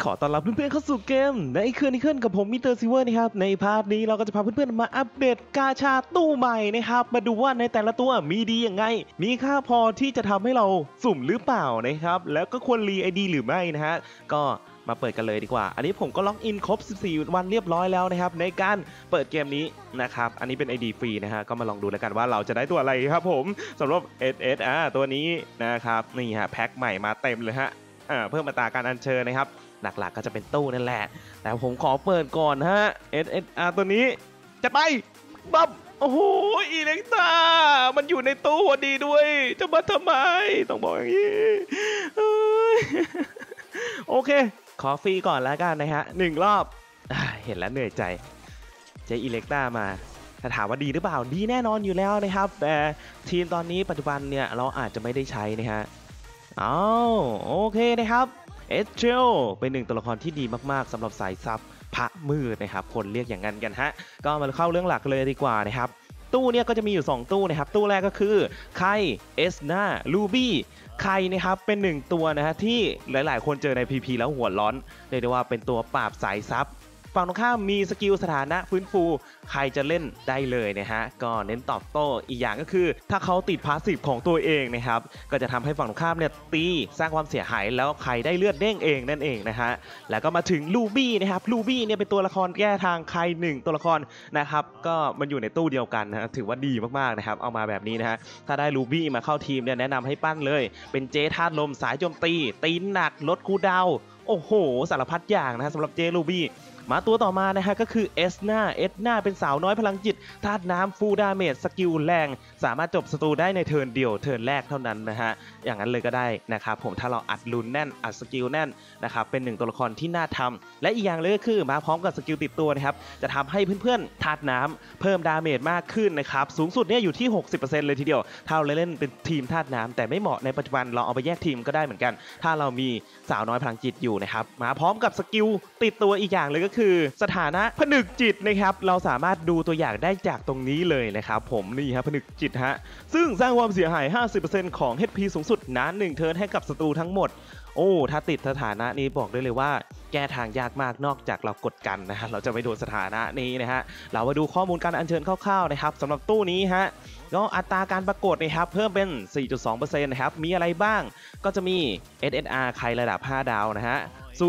ขอต้อนรับเพื่อนๆเข้าสู่เกมในคืนนี้ขึ้นกับผมมิสเตอร์ซิเวอร์นะครับในพาร์ทนี้เราก็จะพาเพื่อนๆมาอัปเดตกาชาตู้ใหม่นะครับมาดูว่าในแต่ละตัวมีดียังไงมีค่าพอที่จะทำให้เราสุ่มหรือเปล่านะครับแล้วก็ควรรีไอดีหรือไม่นะฮะก็มาเปิดกันเลยดีกว่าอันนี้ผมก็ล็อกอินครบ14 วันเรียบร้อยแล้วนะครับในการเปิดเกมนี้นะครับอันนี้เป็น ID ฟรีนะฮะก็มาลองดูแล้วกันว่าเราจะได้ตัวอะไรครับผมสำหรับ SSR ตัวนี้นะครับนี่ฮะแพ็คใหม่มาเต็มเลยฮะเพิ่มอัตราการอัญเชิญนะครับหลักๆก็จะเป็นตู้นั่นแหละแต่ผมขอเปิดก่อนฮะ SSR ตัวนี้จัดไปบับโอ้โหอีเล็กตามันอยู่ในตู้พอดีด้วยจะมาทำไมต้องบอกอย่างนี้โอเคขอฟรีก่อนแล้วกันนะฮะ1 รอบเห็นแล้วเหนื่อยใจเจอิเล็กตามาถ้าถามว่าดีหรือเปล่าดีแน่นอนอยู่แล้วนะครับแต่ทีมตอนนี้ปัจจุบันเนี่ยเราอาจจะไม่ได้ใช้นะฮะโอเคนะครับเอสเทลเป็น1 ตัวละครที่ดีมากๆสำหรับสายซับพระมืดนะครับคนเรียกอย่างนั้นกันฮะก็มาเข้าเรื่องหลักเลยดีกว่านะครับตู้เนี่ยก็จะมีอยู่2ตู้นะครับตู้แรกก็คือไคเอสนาลูบี้ไคนะครับเป็น1ตัวนะฮะที่หลายๆคนเจอใน PP แล้วหัวร้อนเรียกได้ว่าเป็นตัวปราบสายซับฝั่งตรงข้ามมีสกิลสถานะฟื้นฟูใครจะเล่นได้เลยนะฮะก็เน้นตอบโต้อีกอย่างก็คือถ้าเขาติดพาสซีฟของตัวเองนะครับก็จะทำให้ฝั่งตรงข้ามเนี่ยตีสร้างความเสียหายแล้วใครได้เลือดเด้งเองนั่นเองนะฮะแล้วก็มาถึงลูบี้นะครับลูบี้เนี่ยเป็นตัวละครแก้ทางใคร1 ตัวละครนะครับก็มันอยู่ในตู้เดียวกันนะถือว่าดีมากๆนะครับเอามาแบบนี้นะฮะถ้าได้ลูบี้มาเข้าทีมเนี่ยแนะนำให้ปั้นเลยเป็นเจธาตุลมสายโจมตีหนักลดคูลดาวน์โอ้โหสารพัดอย่างนะสำหรับเจลูบี้มาตัวต่อมานะฮะก็คือเอสนาเป็นสาวน้อยพลังจิตธาตุน้ำฟูลดาเมจสกิลแรงสามารถจบศัตรูได้ในเทิร์นเดียวเทิร์นแรกเท่านั้นนะฮะอย่างนั้นเลยก็ได้นะครับผมถ้าเราอัดลุนแน่นอัดสกิลแน่นนะครับเป็น1 ตัวละครที่น่าทำและอีกอย่างเลยก็คือมาพร้อมกับสกิลติดตัวนะครับจะทำให้เพื่อนๆธาตุน้ำเพิ่มดาเมจมากขึ้นนะครับสูงสุดเนี่ยอยู่ที่ 60% เลยทีเดียวถ้าเราเล่นเป็นทีมธาตุน้ำแต่ไม่เหมาะในปัจจุบันเราเอาไปแยกทีมก็ได้เหมือนกันถ้าเรามีสาวน้อยพลังจิตอยู่นะครับมาพร้อมกับสกิลติดตัวอีกอย่างเลยก็คือสถานะผนึกจิตนะครับเราสามารถดูตัวอย่างได้จากตรงนี้เลยนะครับผมนี่ฮะผนึกจิตฮะซึ่งสร้างความเสียหาย 50% ของ HP สูงสุดนาน1 เทิร์นให้กับศัตรูทั้งหมดโอ้ถ้าติดสถานะนี้บอกได้เลยว่าแก้ทางยากมากนอกจากเรากดกันนะฮะเราจะไม่โดนสถานะนี้นะฮะเรามาดูข้อมูลการอัญเชิญคร่าวๆนะครับสำหรับตู้นี้ฮะก็อัตราการปรากฏนะครับเพิ่มเป็น 4.2% นะครับมีอะไรบ้างก็จะมี SSR ใครระดับ 5 ดาวนะฮะ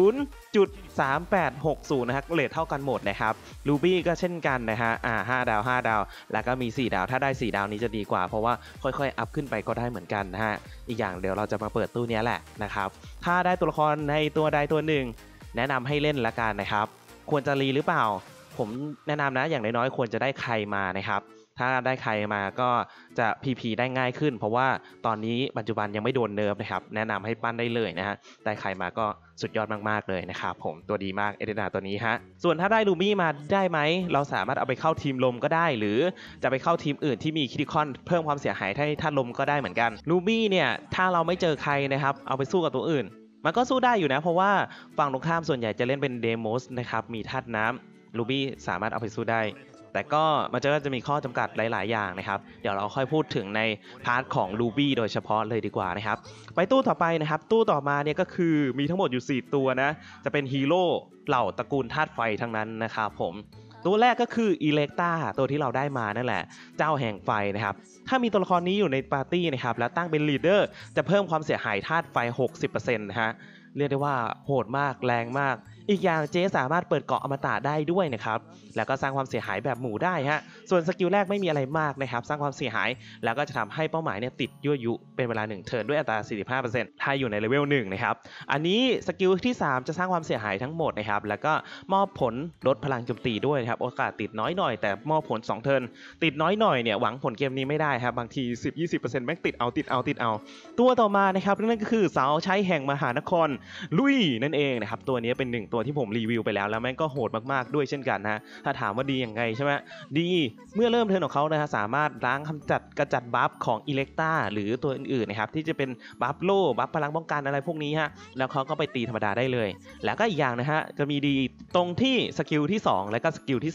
0.3860 นะครับเรทเท่ากันหมดนะครับ Ruby ก็เช่นกันนะฮะ5 ดาว 5 ดาวแล้วก็มี4 ดาวถ้าได้4 ดาวนี้จะดีกว่าเพราะว่าค่อยๆอัพขึ้นไปก็ได้เหมือนกันนะฮะอีกอย่างเดี๋ยวเราจะมาเปิดตู้นี้แหละนะครับถ้าได้ตัวละครในตัวใดตัวหนึ่งแนะนำให้เล่นละกันนะครับควรจะรีหรือเปล่าผมแนะนำนะอย่างน้อยๆควรจะได้ใครมานะครับถ้าได้ใครมาก็จะ PP ได้ง่ายขึ้นเพราะว่าตอนนี้ปัจจุบันยังไม่โดนเนิร์ฟนะครับแนะนำให้ปั้นได้เลยนะฮะได้ใครมาก็สุดยอดมากๆเลยนะครับผมตัวดีมากเอเดนาตัวนี้ฮะส่วนถ้าได้ลูมี่มาได้ไหมเราสามารถเอาไปเข้าทีมลมก็ได้หรือจะไปเข้าทีมอื่นที่มีคิติคอนเพิ่มความเสียหายให้ท่านลมก็ได้เหมือนกันลูมี่เนี่ยถ้าเราไม่เจอใครนะครับเอาไปสู้กับตัวอื่นมันก็สู้ได้อยู่นะเพราะว่าฝั่งตรงข้ามส่วนใหญ่จะเล่นเป็นเดโมสนะครับมีธาตุน้ำลูบี้สามารถเอาไปสู้ได้แต่ก็มันจะมีข้อจำกัดหลายๆอย่างนะครับเดี๋ยวเราค่อยพูดถึงในพาร์ทของ Ruby โดยเฉพาะเลยดีกว่านะครับไปตู้ต่อไปนะครับตู้ต่อมาเนี่ยก็คือมีทั้งหมดอยู่4 ตัวนะจะเป็นฮีโร่เหล่าตระกูลธาตุไฟทั้งนั้นนะครับผมตัวแรกก็คืออิเล็กตาตัวที่เราได้มานั่นแหละเจ้าแห่งไฟนะครับถ้ามีตัวละครนี้อยู่ในปาร์ตี้นะครับแล้วตั้งเป็นลีดเดอร์จะเพิ่มความเสียหายธาตุไฟ 60% นะฮะเรียกได้ว่าโหดมากแรงมากอีกอย่างเจสามารถเปิดเกาะอมตะได้ด้วยนะครับแล้วก็สร้างความเสียหายแบบหมู่ได้ฮะส่วนสกิลแรกไม่มีอะไรมากนะครับสร้างความเสียหายแล้วก็จะทำให้เป้าหมายเนี่ยติดยั่วยุเป็นเวลา1 เทิร์นด้วยอัตรา 45% ถ้าอยู่ในเลเวล1นะครับอันนี้สกิลที่3จะสร้างความเสียหายทั้งหมดนะครับแล้วก็มอบผลลดพลังโจมตีด้วยครับโอกาสติดน้อยหน่อยแต่มอบผล2 เทิร์นติดน้อยหน่อยเนี่ยหวังผลเกมนี้ไม่ได้ครับบางที 10-20% แม่งติดเอาตัวต่อมานะครับนั่นก็คือสาวใช้แห่งมหานครลุยนั่นเองนะครับตัวนี้เป็น1 ตัวที่ผมรีวิวไปแล้วแม่งก็โหดมากๆด้วยเช่นกันนะถ้าถามว่าดียังไงใช่ไหมดีเมื่อเริ่มเทิร์นของเขานะฮะสามารถล้างกระจัดบัฟของอิเล็กตาหรือตัวอื่นๆนะครับที่จะเป็นบัฟโล่บัฟพลังป้องกันอะไรพวกนี้ฮะแล้วเขาก็ไปตีธรรมดาได้เลยแล้วก็อีกอย่างนะฮะจะมีดีตรงที่สกิลที่2และก็สกิลที่3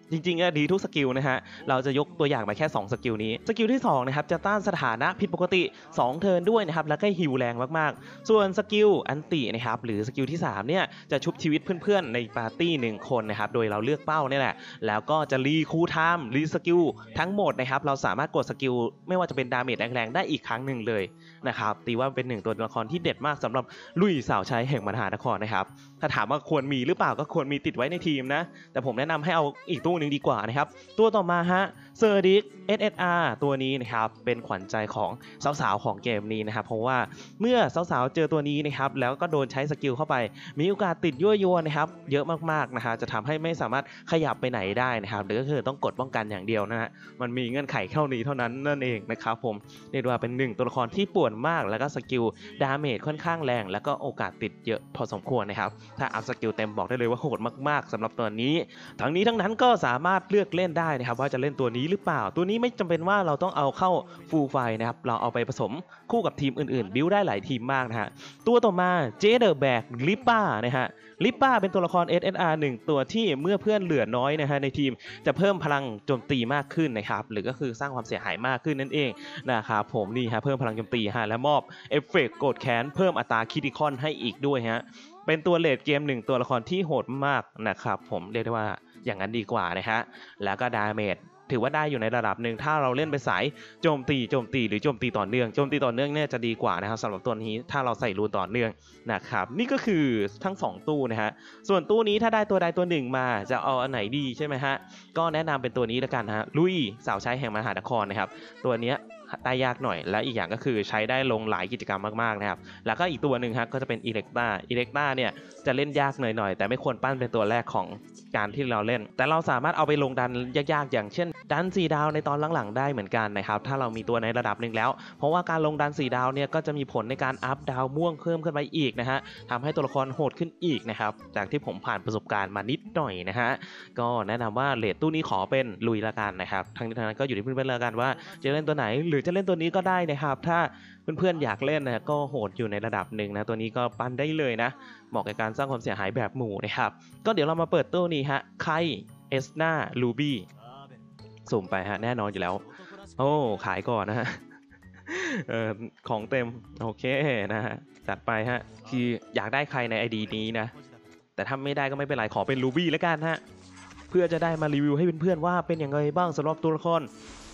จริงๆดีทุกสกิลนะฮะเราจะยกตัวอย่างมาแค่2สกิลนี้สกิลที่2นะครับจะต้านสถานะผิดปกติ2เทิร์นด้วยนะครับแล้วก็ฮีลแรงมากๆส่วนสกิลอันตินะครับหรือสกิลที่3เนี่ยจะชุบชีวิตเพื่อนๆในปาร์ตี้1คนนะครับโดยเราเลือกเป้านี่แหละแล้วก็จะรีคูลไทม์รีสกิลทั้งหมดนะครับเราสามารถกดสกิลไม่ว่าจะเป็นดาเมจแรงๆได้อีกครั้งหนึ่งเลยนะครับตีว่าเป็น1ตัวละครที่เด็ดมากสำหรับลุยสาวใช้แห่งมหานครนะครับถ้าถามว่าควรมีหรือเปล่าก็ควรมีติดไว้ในทีมนะแต่ผมแนะนำให้เอาอีกตู้หนึ่งดีกว่านะครับตัวต่อมาฮะเซอร์ดิก SSR ตัวนี้นะครับเป็นขวัญใจของสาวๆของเกมนี้นะครับเพราะว่าเมื่อสาวๆเจอตัวนี้นะครับแล้วก็โดนใช้สกิลเข้าไปมีโอกาสติดยั่วยวนนะครับเยอะมากๆนะฮะจะทำให้ไม่สามารถขยับไปไหนได้นะครับหรือก็คือต้องกดป้องกันอย่างเดียวนะฮะมันมีเงื่อนไขเท่านี้เท่านั้นนั่นเองนะครับผมเรียกว่าเป็น1ตัวละครที่ป่วนมากแล้วก็สกิลดาเมจค่อนข้างแรงแล้วก็โอกาสติดเยอะพอสมควรนะครับถ้าอัพสกิลเต็มบอกได้เลยว่าโหดมากๆสำหรับตัวนี้ทั้งนี้ทั้งนั้นก็สามารถเลือกเล่นได้นะครับว่าจะเล่นตัวนี้หรือเปล่าตัวนี้ไม่จำเป็นว่าเราต้องเอาเข้าฟูลไฟนะครับเราเอาไปผสมคู่กับทีมอื่นๆบิวได้หลายทีมมากนะฮะตัวต่อมาเจเดอร์แบกลิปป้านะฮะลิปป้าเป็นตัวละคร SSR 1ตัวที่เมื่อเพื่อนเหลือน้อยนะฮะในทีมจะเพิ่มพลังโจมตีมากขึ้นนะครับหรือก็คือสร้างความเสียหายมากขึ้นนั่นเองนะครับผมนี่ฮะเพิ่มพลังโจมตีฮะและมอบเอฟเฟกต์โกรธแค้นเพิ่มอัตราคิติคอนให้อีกด้วยฮะเป็นตัวเลดเกม1ตัวละครที่โหดมากนะครับผมเรียกได้ว่าอย่างนั้นดีกว่านะฮะแล้วก็ดาเมจถือว่าได้อยู่ในระดับหนึ่งถ้าเราเล่นไปสายโจมตีหรือโจมตีต่อเนื่องเนี่ยจะดีกว่านะครับสำหรับตัวนี้ถ้าเราใส่รูนต่อเนื่องนะครับนี่ก็คือทั้ง2ตู้นะฮะส่วนตู้นี้ถ้าได้ตัวใดตัวหนึ่งมาจะเอาอันไหนดีใช่ไหมฮะก็แนะนำเป็นตัวนี้แล้วกันฮะลุยสาวใช้แห่งมหานครนะครับตัวเนี้ยตายยากหน่อยและอีกอย่างก็คือใช้ได้ลงหลายกิจกรรมมากๆนะครับแล้วก็อีกตัวหนึ่งฮะก็จะเป็นอิเล็กตาเนี่ยจะเล่นยากหน่อยแต่ไม่ควรปั้นเป็นตัวแรกของการที่เราเล่นแต่เราสามารถเอาไปลงดันยากๆอย่างเช่นดัน4 ดาวในตอนหลังๆได้เหมือนกันนะครับถ้าเรามีตัวในระดับหนึ่งแล้วเพราะว่าการลงดัน4 ดาวเนี่ยก็จะมีผลในการอัพดาวม่วงเพิ่มขึ้นไปอีกนะฮะทำให้ตัวละครโหดขึ้นอีกนะครับจากที่ผมผ่านประสบการณ์มานิดหน่อยนะฮะก็แนะนำว่าเรทตู้นี้ขอเป็นลุยละกันนะครับทั้งนี้ทั้งนั้นก็อยู่ที่เพื่อนๆละกันว่าจะเล่นตัวไหนหรือจะเล่นตัวนี้ก็ได้นะครับถ้าเพื่อนๆอยากเล่นนะก็โหดอยู่ในระดับหนึ่งนะตัวนี้ก็ปั้นได้เลยนะเหมาะกับการสร้างความเสียหายแบบหมู่นะครับก็เดี๋ยวเรามาเปิดตู้นี้ฮะไคเอสนาลูบี้สุ่มไปฮะแน่นอนอยู่แล้วโอ้ขายก่อนนะฮะของเต็มโอเคนะฮะจัดไปฮะคืออยากได้ใครใน ID นี้นะแต่ถ้าไม่ได้ก็ไม่เป็นไรขอเป็นลูบี้แล้วกันฮะเพื่อจะได้มารีวิวให้เพื่อนๆว่าเป็นยังไงบ้างสำหรับตัวละคร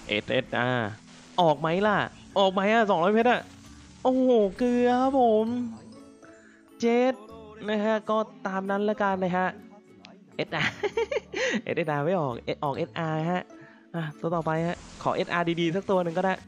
SSR ออกไหมล่ะออกไหมอ่ะ200 เพชรอ่ะโอ้โหเกลือครับผมเจ็ดนะฮะก็ตามนั้นละกันนะฮะ SR SR ไม่ออกออก SR ฮะตัวต่อไปฮะขอ SR ดีๆสักตัวหนึ่งก็ได้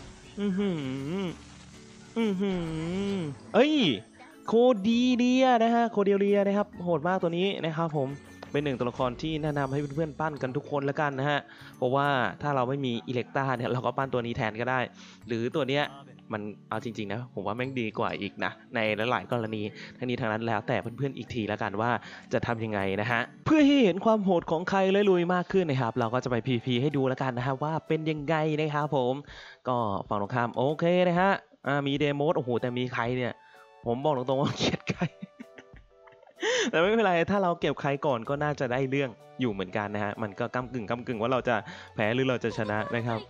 เอ้ยโคดีเดียนะฮะโคเดียเรียนะครับโหดมากตัวนี้นะครับผมเป็น1ตัวละครที่แนะนำให้เพื่อนๆปั้นกันทุกคนแล้วกันนะฮะเพราะว่าถ้าเราไม่มีอิเล็กตาเนี่ยเราก็ปั้นตัวนี้แทนก็ได้หรือตัวเนี้ยมันเอาจริงๆนะผมว่าแม่งดีกว่าอีกนะในหลายๆกรณีทั้งนี้ทั้งนั้นแล้วแต่เพื่อนๆอีกทีแล้วกันว่าจะทำยังไงนะฮะเพื่อให้เห็นความโหดของใครเลยลุยมากขึ้นนะครับเราก็จะไป PVP ให้ดูแล้วกันนะฮะว่าเป็นยังไงนะครับผมก็ฝั่งตรงข้ามโอเคนะฮะมีเดโมสโอ้โหแต่มีใครเนี่ยผมบอกตรงๆว่าเกลียดใคร แต่ไม่เป็นไรถ้าเราเก็บใครก่อนก็น่าจะได้เรื่องอยู่เหมือนกันนะฮะมันก็ก้ำกึ่งว่าเราจะแพ้หรือเราจะชนะนะครับ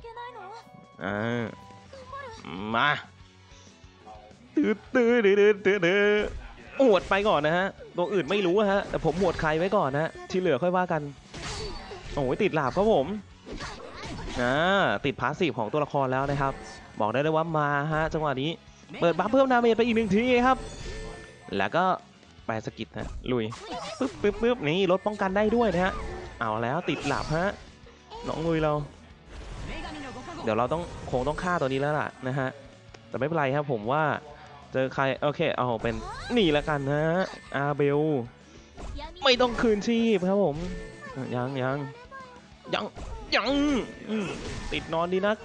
มาอวดไปก่อนนะฮะตัวอื่นไม่รู้ฮะแต่ผมหวดใครไว้ก่อนนะที่เหลือค่อยว่ากันโอ้ยติดหลาบครับผมติดพาสซีฟของตัวละครแล้วนะครับบอกได้เลยว่ามาฮะจังหวะนี้เปิดบัฟเพิ่มดาเมจไปอีก1 ทีครับแล้วก็ไปสกิดฮะลุยปึ๊บนี่ลดป้องกันได้ด้วยนะฮะเอาแล้วติดหลับฮะน้องลุยเราเดี๋ยวเราคงต้องฆ่าตัวนี้แล้วล่ะนะฮะแต่ไม่เป็นไรครับผมว่าเจอใครโอเคเอาเป็นนี่ละกันนะอาเบลไม่ต้องคืนชีพครับผมยังติดนอนดีนัก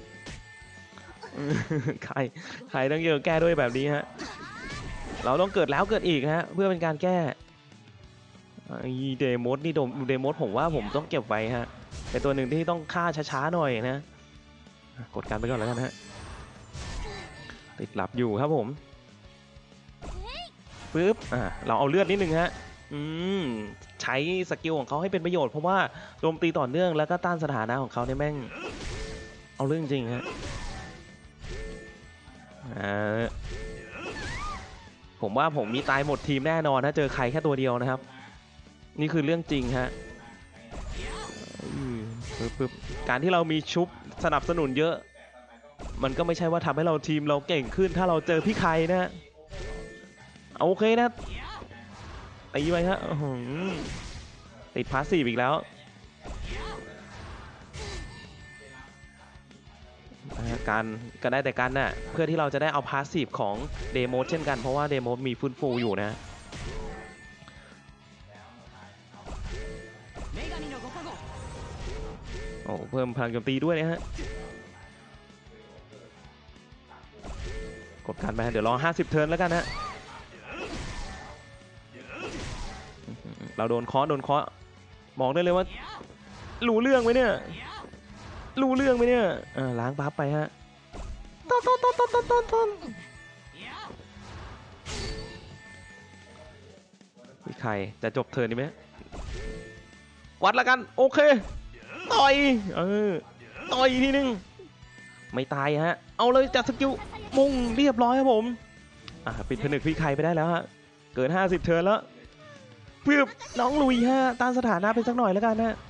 ใครต้องเยอะแก้ด้วยแบบนี้ฮะเราต้องเกิดแล้วเกิดอีกฮะเพื่อเป็นการแก้เดโมสผมว่าผมต้องเก็บไว้ฮะเป็นตัวหนึ่งที่ต้องฆ่าช้าๆหน่อยนะกดกันไปก่อนแล้วกันฮะติดหลับอยู่ครับผมปึ๊บเราเอาเลือดนิดนึงฮะอืมใช้สกิลของเขาให้เป็นประโยชน์เพราะว่าโจมตีต่อเนื่องแล้วก็ต้านสถานะของเขาเนี่ยแม่งเอาเรื่องจริงฮะผมว่าผมมีตายหมดทีมแน่นอนถ้าเจอใครแค่ตัวเดียวนะครับนี่คือเรื่องจริงฮะปึ๊บการที่เรามีชุบสนับสนุนเยอะมันก็ไม่ใช่ว่าทำให้เราทีมเราเก่งขึ้นถ้าเราเจอพี่ใครนะโอเคนะตีไปฮะติดพาสซีฟอีกแล้วการก็ได้แต่กันน่ะเพื่อที่เราจะได้เอาพาสซีฟของเดโมเช่นกันเพราะว่าเดโมมีฟื้นฟูอยู่นะโอ้เพิ่มพลังโจมตีด้วยนะฮะกดการไปเดี๋ยวรอ50เทิร์นแล้วกันนะเราโดนเคาะมองได้เลยว่ารู้เรื่องไหมเนี่ยล้างบัฟไปฮะต้นมีใครจะจบเทิร์นนี้ไหมวัดละกันโอเคต่อยต่อยทีนึงไม่ตายฮะเอาเลยจัดสกิลมุ่งเรียบร้อยครับผมปิดผนึกพี่ใครไปได้แล้วฮะเกิน50เทิร์นแล้วเพื่อน้องลุยฮะต้านสถานะไปสักหน่อยแล้วกันนะ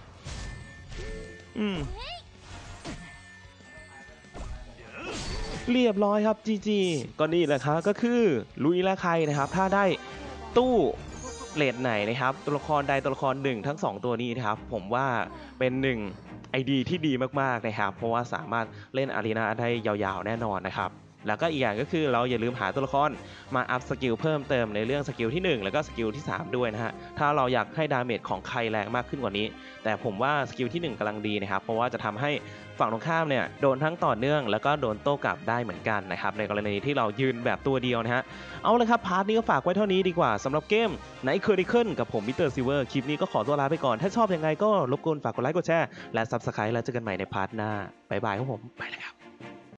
เรียบร้อยครับ GG ก็นี่แหละครับก็คือลุยและใครนะครับถ้าได้ตู้เลดไหนนะครับตัวละครใดตัวละครหนึ่งทั้ง2ตัวนี้นะครับผมว่าเป็น1ไอเดียที่ดีมากๆนะครับเพราะว่าสามารถเล่นอารีนาได้ยาวๆแน่นอนนะครับแล้วก็อีกอย่างก็คือเราอย่าลืมหาตัวละครมาอัพสกิลเพิ่มเติมในเรื่องสกิลที่1แล้วก็สกิลที่3ด้วยนะฮะถ้าเราอยากให้ดาเมจของใครแรงมากขึ้นกว่านี้แต่ผมว่าสกิลที่1กำลังดีนะครับเพราะว่าจะทำให้ฝั่งตรงข้ามเนี่ยโดนทั้งต่อเนื่องแล้วก็โดนโต้กลับได้เหมือนกันนะครับในกรณีที่เรายืนแบบตัวเดียวนะฮะเอาเลยครับพาร์ทนี้ก็ฝากไว้เท่านี้ดีกว่าสำหรับเกมไนท์เคอร์ดิเคิลกับผมมิสเตอร์ซิลเวอร์คลิปนี้ก็ขอตัวลาไปก่อนถ้าชอบยังไงก็รบกวนฝากกดไลค์กดแชร์และซับสไครต์แล้วเจอกันใหม่ในพาร์ทหน้าบ๊ายบายครับผมไปแล้วครับ